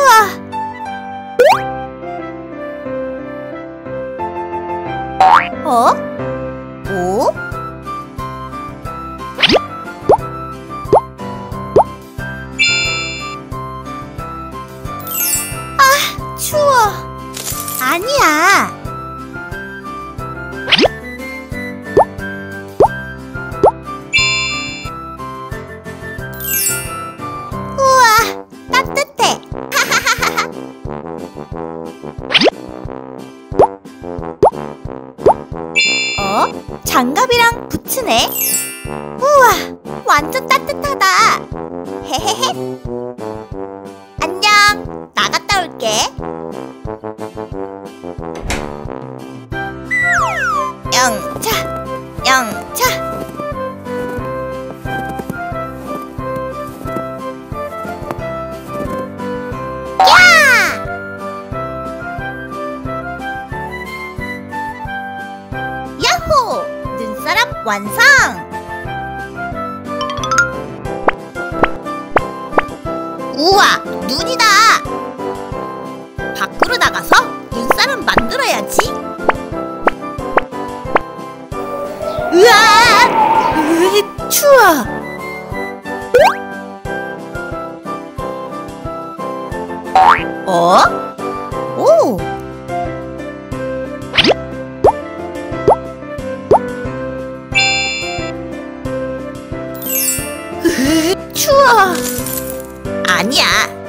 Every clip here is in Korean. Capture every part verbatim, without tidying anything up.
우와! 어? 오? 아, 추워. 아니야. 우와, 따뜻해. 어? 장갑이랑 부츠네? 우와, 완전 따뜻하다. 헤헤헤. 안녕, 나갔다 올게. 영차, 영차. 야! 야호! 눈사람 완성! 우와, 눈이다! 밖으로 나가서 눈사람 만들어야지. 으아! 으, 추워! 어? 오! 으, 추워! 아니야.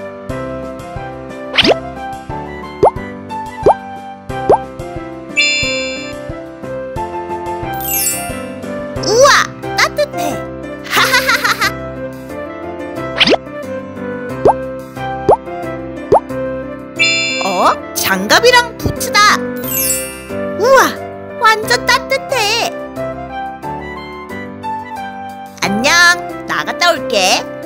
우와, 따뜻해. 하하하하. 어? 장갑이랑 부츠다. 우와, 완전 따뜻해. 안녕, 나갔다 올게.